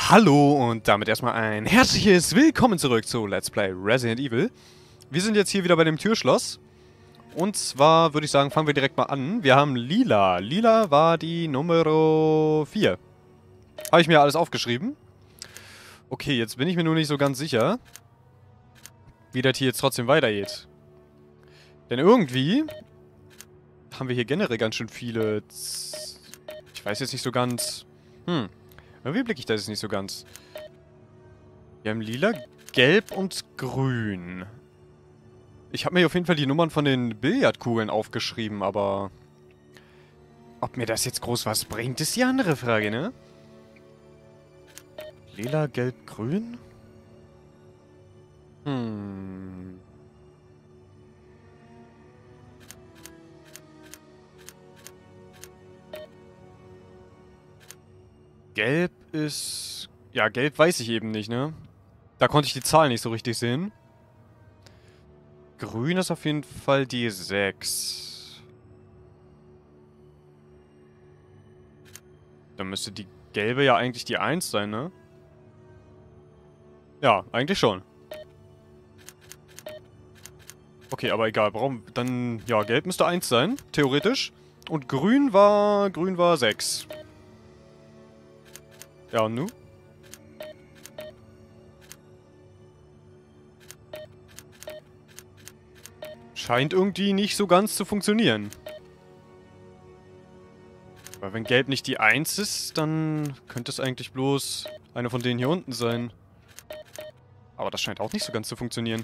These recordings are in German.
Hallo und damit erstmal ein herzliches Willkommen zurück zu Let's Play Resident Evil. Wir sind jetzt hier wieder bei dem Türschloss. Und zwar würde ich sagen, fangen wir direkt mal an. Wir haben Lila. Lila war die Nummer 4. Habe ich mir alles aufgeschrieben. Okay, jetzt bin ich mir nur nicht so ganz sicher, wie das hier jetzt trotzdem weitergeht. Denn irgendwie haben wir hier generell ganz schön viele... Ich weiß jetzt nicht so ganz... Irgendwie blicke ich das jetzt nicht so ganz. Wir haben lila, gelb und grün. Ich habe mir auf jeden Fall die Nummern von den Billardkugeln aufgeschrieben, aber... Ob mir das jetzt groß was bringt, ist die andere Frage, ne? Lila, gelb, grün? Gelb ist... Ja, gelb weiß ich eben nicht, ne? Da konnte ich die Zahl nicht so richtig sehen. Grün ist auf jeden Fall die 6. Dann müsste die gelbe ja eigentlich die 1 sein, ne? Ja, eigentlich schon. Okay, aber egal. Warum? Dann, ja, gelb müsste 1 sein, theoretisch. Und grün war 6. Ja, und nu? Scheint irgendwie nicht so ganz zu funktionieren. Weil wenn gelb nicht die 1 ist, dann könnte es eigentlich bloß eine von denen hier unten sein. Aber das scheint auch nicht so ganz zu funktionieren.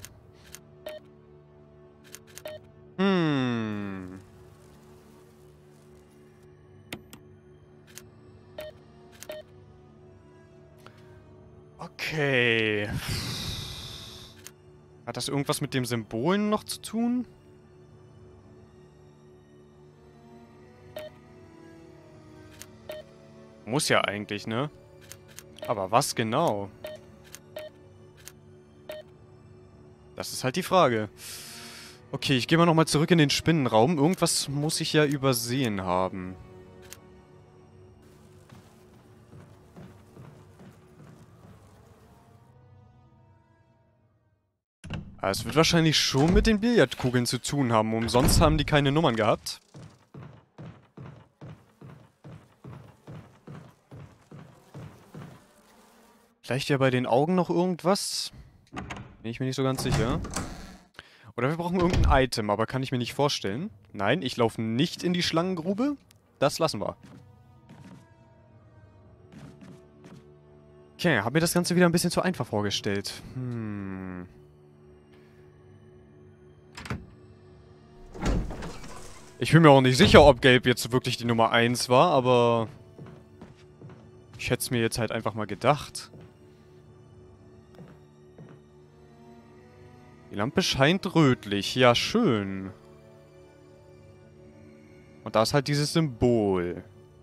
Okay. Hat das irgendwas mit dem Symbolen noch zu tun? Muss ja eigentlich, ne? Aber was genau? Das ist halt die Frage. Okay, ich gehe mal nochmal zurück in den Spinnenraum. Irgendwas muss ich ja übersehen haben. Es wird wahrscheinlich schon mit den Billardkugeln zu tun haben. Umsonst haben die keine Nummern gehabt. Vielleicht ja bei den Augen noch irgendwas? Bin ich mir nicht so ganz sicher. Oder wir brauchen irgendein Item, aber kann ich mir nicht vorstellen. Nein, ich laufe nicht in die Schlangengrube. Das lassen wir. Okay, habe mir das Ganze wieder ein bisschen zu einfach vorgestellt. Ich bin mir auch nicht sicher, ob Gelb jetzt wirklich die Nummer 1 war, aber... Ich hätte es mir jetzt halt einfach mal gedacht. Die Lampe scheint rötlich. Ja, schön. Und da ist halt dieses Symbol.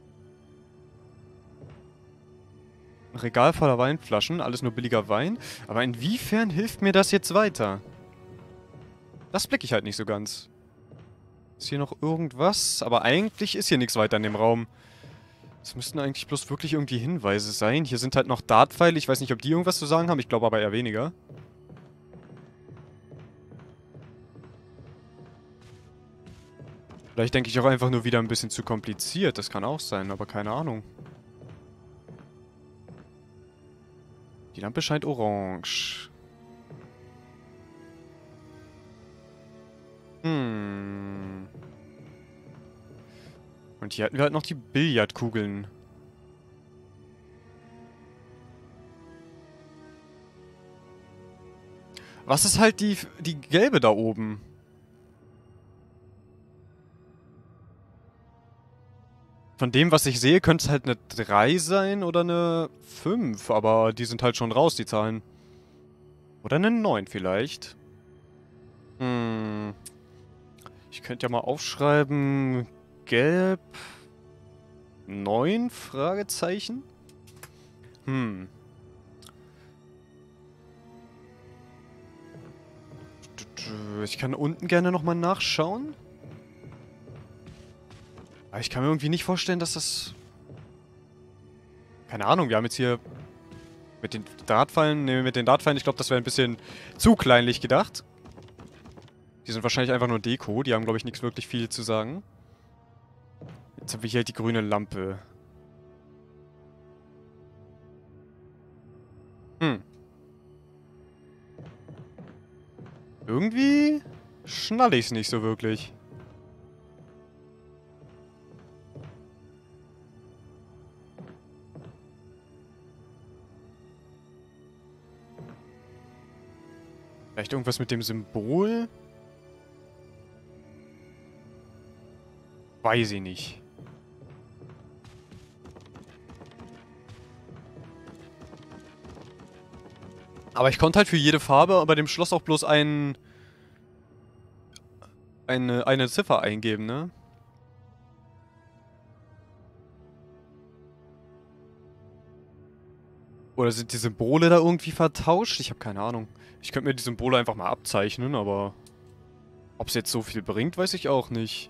Ein Regal voller Weinflaschen, alles nur billiger Wein. Aber inwiefern hilft mir das jetzt weiter? Das blicke ich halt nicht so ganz. Ist hier noch irgendwas? Aber eigentlich ist hier nichts weiter in dem Raum. Es müssten eigentlich bloß wirklich irgendwie Hinweise sein. Hier sind halt noch Dartpfeile. Ich weiß nicht, ob die irgendwas zu sagen haben. Ich glaube aber eher weniger. Vielleicht denke ich auch einfach nur wieder ein bisschen zu kompliziert. Das kann auch sein, aber keine Ahnung. Die Lampe scheint orange. Und hier hatten wir halt noch die Billardkugeln. Was ist halt die gelbe da oben? Von dem, was ich sehe, könnte es halt eine 3 sein oder eine 5. Aber die sind halt schon raus, die Zahlen. Oder eine 9 vielleicht. Ich könnte ja mal aufschreiben... Gelb... 9? Fragezeichen? Ich kann unten gerne nochmal nachschauen. Aber ich kann mir irgendwie nicht vorstellen, dass das... Keine Ahnung, wir haben jetzt hier Mit den Drahtfallen, ne, mit den Drahtfallen, ich glaube, das wäre ein bisschen zu kleinlich gedacht. Die sind wahrscheinlich einfach nur Deko, die haben, glaube ich, nichts wirklich viel zu sagen. Jetzt habe ich halt die grüne Lampe. Hm. Irgendwie schnall ich's nicht so wirklich. Vielleicht irgendwas mit dem Symbol? Weiß ich nicht. Aber ich konnte halt für jede Farbe bei dem Schloss auch bloß eine Ziffer eingeben, ne? Oder sind die Symbole da irgendwie vertauscht? Ich habe keine Ahnung. Ich könnte mir die Symbole einfach mal abzeichnen, aber ob es jetzt so viel bringt, weiß ich auch nicht.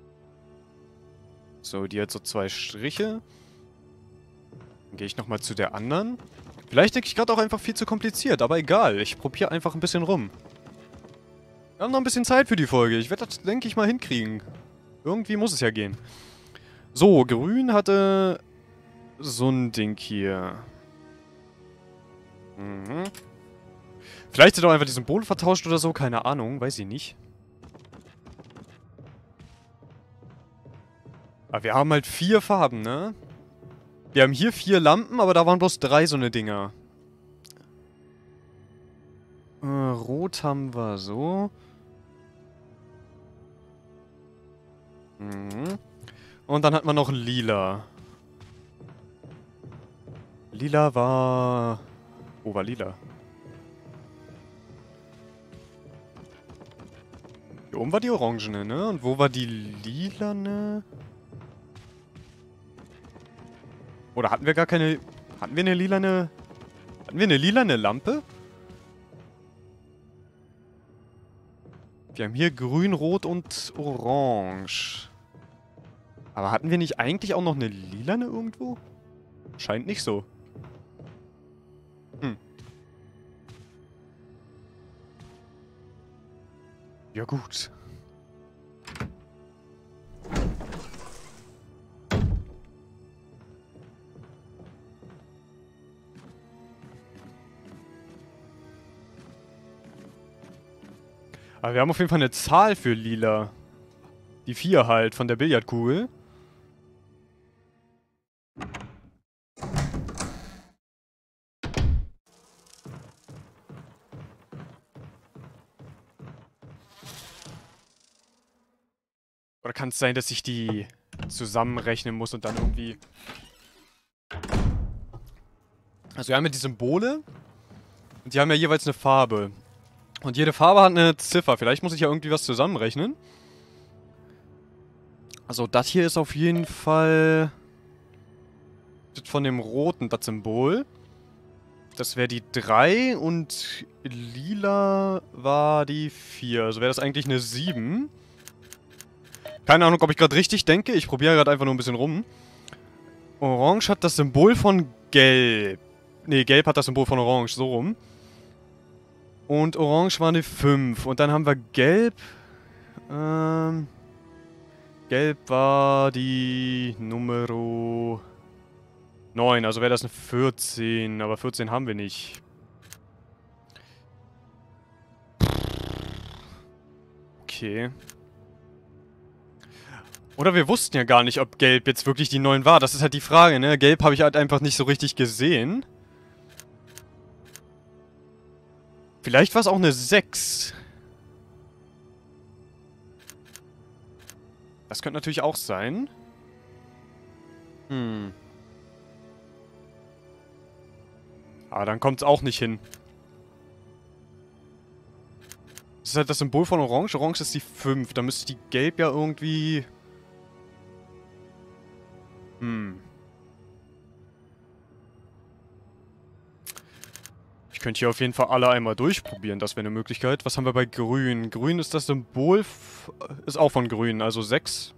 So, die hat so 2 Striche. Dann gehe ich nochmal zu der anderen. Vielleicht denke ich gerade auch einfach viel zu kompliziert, aber egal. Ich probiere einfach ein bisschen rum. Wir haben noch ein bisschen Zeit für die Folge. Ich werde das, denke ich, mal hinkriegen. Irgendwie muss es ja gehen. So, grün hatte so ein Ding hier. Mhm. Vielleicht sind auch einfach die Symbole vertauscht oder so. Keine Ahnung, weiß ich nicht. Aber wir haben halt 4 Farben, ne? Wir haben hier 4 Lampen, aber da waren bloß 3 so eine Dinger. Rot haben wir so. Mhm. Und dann hat man noch ein Lila. Lila war... Wo war Lila? Hier oben war die Orangene, ne? Und wo war die Lilane? Oder hatten wir gar keine... Hatten wir eine lilane... Hatten wir eine lilane Lampe? Wir haben hier grün, rot und orange. Aber hatten wir nicht eigentlich auch noch eine lilane irgendwo? Scheint nicht so. Hm. Ja gut. Aber wir haben auf jeden Fall eine Zahl für lila. Die 4 halt von der Billardkugel. Oder kann es sein, dass ich die zusammenrechnen muss und dann irgendwie... Also wir haben ja die Symbole. Und die haben ja jeweils eine Farbe. Und jede Farbe hat eine Ziffer. Vielleicht muss ich ja irgendwie was zusammenrechnen. Also das hier ist auf jeden Fall... von dem roten, das Symbol. Das wäre die 3 und lila war die 4. Also wäre das eigentlich eine 7. Keine Ahnung, ob ich gerade richtig denke. Ich probiere gerade einfach nur ein bisschen rum. Orange hat das Symbol von Gelb. Ne, Gelb hat das Symbol von Orange, so rum. Und Orange war eine 5. Und dann haben wir Gelb. Gelb war die Nummer 9. Also wäre das eine 14. Aber 14 haben wir nicht. Okay. Oder wir wussten ja gar nicht, ob Gelb jetzt wirklich die 9 war. Das ist halt die Frage, ne? Gelb habe ich halt einfach nicht so richtig gesehen. Vielleicht war es auch eine 6. Das könnte natürlich auch sein. Hm. Aber dann kommt es auch nicht hin. Das ist halt das Symbol von Orange. Orange ist die 5. Da müsste die Gelb ja irgendwie... Ich könnte hier auf jeden Fall alle einmal durchprobieren. Das wäre eine Möglichkeit. Was haben wir bei Grün? Grün ist das Symbol... Ist auch von Grün, also 6.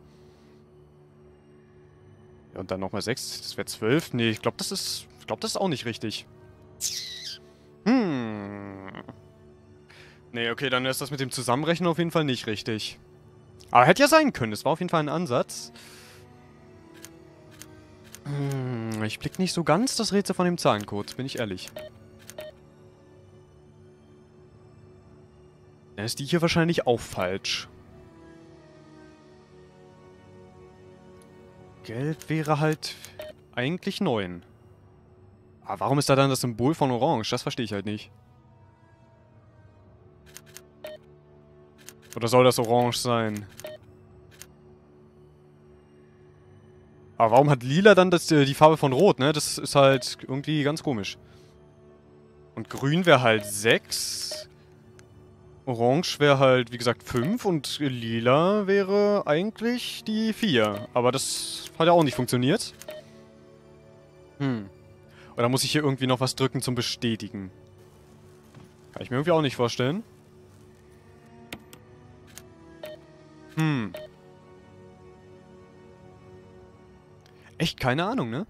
Ja, und dann nochmal 6. Das wäre 12. Nee, ich glaube, das ist... Ich glaube, das ist auch nicht richtig. Nee, okay, dann ist das mit dem Zusammenrechnen auf jeden Fall nicht richtig. Aber hätte ja sein können. Es war auf jeden Fall ein Ansatz. Ich blick nicht so ganz das Rätsel von dem Zahlencode, bin ich ehrlich. Dann ist die hier wahrscheinlich auch falsch. Gelb wäre halt eigentlich 9. Aber warum ist da dann das Symbol von Orange? Das verstehe ich halt nicht. Oder soll das Orange sein? Aber warum hat Lila dann die Farbe von Rot, ne? Das ist halt irgendwie ganz komisch. Und Grün wäre halt 6. Orange wäre halt, wie gesagt, 5. Und Lila wäre eigentlich die 4. Aber das hat ja auch nicht funktioniert. Oder muss ich hier irgendwie noch was drücken zum Bestätigen? Kann ich mir irgendwie auch nicht vorstellen. Echt keine Ahnung, ne?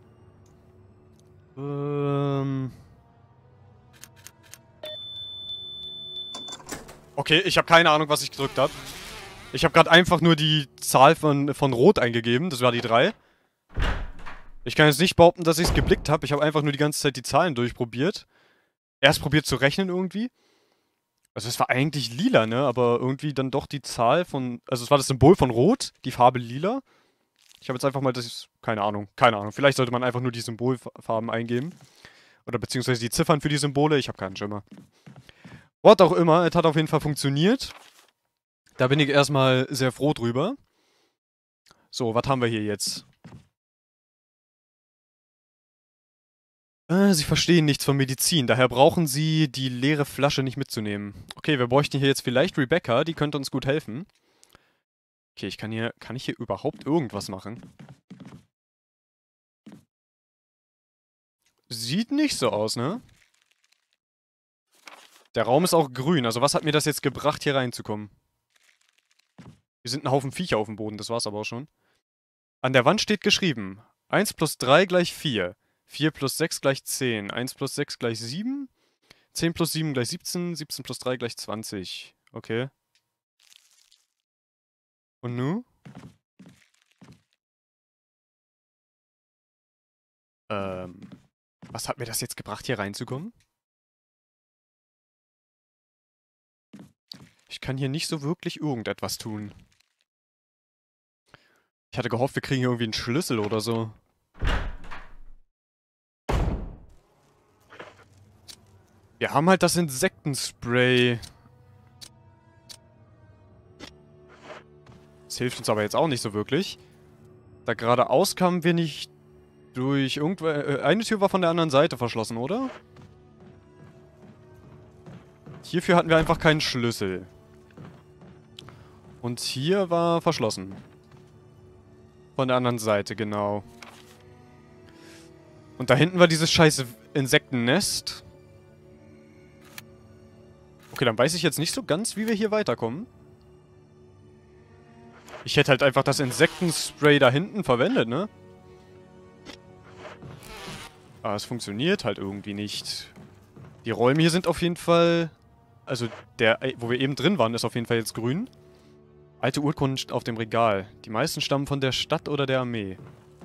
Okay, ich habe keine Ahnung, was ich gedrückt habe. Ich habe gerade einfach nur die Zahl von Rot eingegeben. Das war die 3. Ich kann jetzt nicht behaupten, dass ich es geblickt habe. Ich habe einfach nur die ganze Zeit die Zahlen durchprobiert. Erst probiert zu rechnen irgendwie. Also es war eigentlich lila, ne? Aber irgendwie dann doch die Zahl von... Also es war das Symbol von Rot, die Farbe lila. Ich habe jetzt einfach mal das... Keine Ahnung, keine Ahnung. Vielleicht sollte man einfach nur die Symbolfarben eingeben. Oder beziehungsweise die Ziffern für die Symbole. Ich habe keinen Schimmer. Was auch immer, es hat auf jeden Fall funktioniert. Da bin ich erstmal sehr froh drüber. So, was haben wir hier jetzt? Sie verstehen nichts von Medizin, daher brauchen sie die leere Flasche nicht mitzunehmen. Okay, wir bräuchten hier jetzt vielleicht Rebecca, die könnte uns gut helfen. Okay, kann ich hier überhaupt irgendwas machen? Sieht nicht so aus, ne? Der Raum ist auch grün, also was hat mir das jetzt gebracht, hier reinzukommen? Hier sind ein Haufen Viecher auf dem Boden, das war's aber auch schon. An der Wand steht geschrieben, 1 plus 3 gleich 4. 4 plus 6 gleich 10. 1 plus 6 gleich 7. 10 plus 7 gleich 17. 17 plus 3 gleich 20. Okay. Und nu? Was hat mir das jetzt gebracht, hier reinzukommen? Ich kann hier nicht so wirklich irgendetwas tun. Ich hatte gehofft, wir kriegen hier irgendwie einen Schlüssel oder so. Wir haben halt das Insektenspray. Das hilft uns aber jetzt auch nicht so wirklich. Da geradeaus kamen wir nicht durch irgendwo... eine Tür war von der anderen Seite verschlossen, oder? Hierfür hatten wir einfach keinen Schlüssel. Und hier war verschlossen. Von der anderen Seite, genau. Und da hinten war dieses scheiße Insektennest. Okay, dann weiß ich jetzt nicht so ganz, wie wir hier weiterkommen. Ich hätte halt einfach das Insektenspray da hinten verwendet, ne? Aber es funktioniert halt irgendwie nicht. Die Räume hier sind auf jeden Fall... Also, der, wo wir eben drin waren, ist auf jeden Fall jetzt grün. Alte Urkunden auf dem Regal. Die meisten stammen von der Stadt oder der Armee.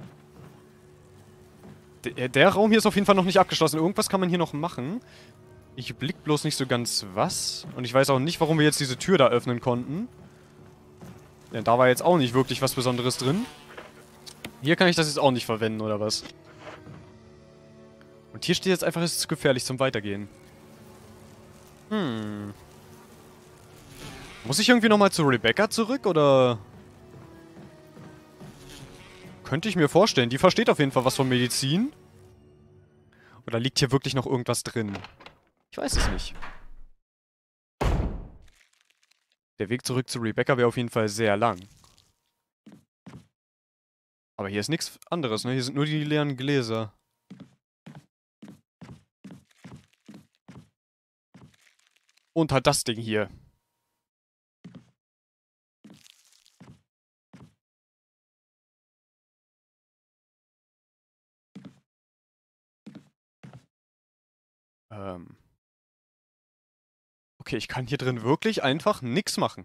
Der Raum hier ist auf jeden Fall noch nicht abgeschlossen. Irgendwas kann man hier noch machen. Ich blick bloß nicht so ganz was. Und ich weiß auch nicht, warum wir jetzt diese Tür da öffnen konnten. Ja, da war jetzt auch nicht wirklich was Besonderes drin. Hier kann ich das jetzt auch nicht verwenden, oder was? Und hier steht jetzt einfach, es ist zu gefährlich zum Weitergehen. Muss ich irgendwie nochmal zu Rebecca zurück, oder... Könnte ich mir vorstellen. Die versteht auf jeden Fall was von Medizin. Oder liegt hier wirklich noch irgendwas drin? Ich weiß es nicht. Der Weg zurück zu Rebecca wäre auf jeden Fall sehr lang. Aber hier ist nichts anderes, ne? Hier sind nur die leeren Gläser. Und halt das Ding hier. Okay, ich kann hier drin wirklich einfach nichts machen.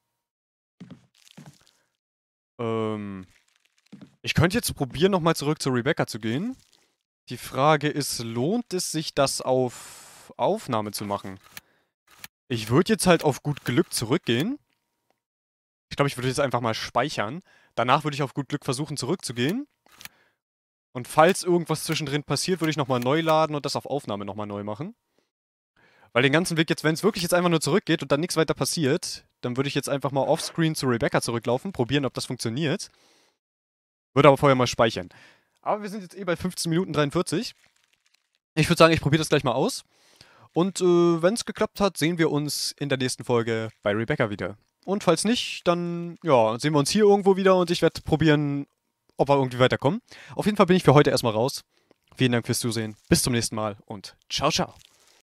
Ich könnte jetzt probieren, nochmal zurück zu Rebecca zu gehen. Die Frage ist, lohnt es sich, das auf Aufnahme zu machen? Ich würde jetzt halt auf gut Glück zurückgehen. Ich glaube, ich würde jetzt einfach mal speichern. Danach würde ich auf gut Glück versuchen, zurückzugehen. Und falls irgendwas zwischendrin passiert, würde ich nochmal neu laden und das auf Aufnahme nochmal neu machen. Weil den ganzen Weg jetzt, wenn es wirklich jetzt einfach nur zurückgeht und dann nichts weiter passiert, dann würde ich jetzt einfach mal offscreen zu Rebecca zurücklaufen, probieren, ob das funktioniert. Würde aber vorher mal speichern. Aber wir sind jetzt eh bei 15 Minuten 43. Ich würde sagen, ich probiere das gleich mal aus. Und wenn es geklappt hat, sehen wir uns in der nächsten Folge bei Rebecca wieder. Und falls nicht, dann ja, sehen wir uns hier irgendwo wieder und ich werde probieren, ob wir irgendwie weiterkommen. Auf jeden Fall bin ich für heute erstmal raus. Vielen Dank fürs Zusehen. Bis zum nächsten Mal und ciao, ciao.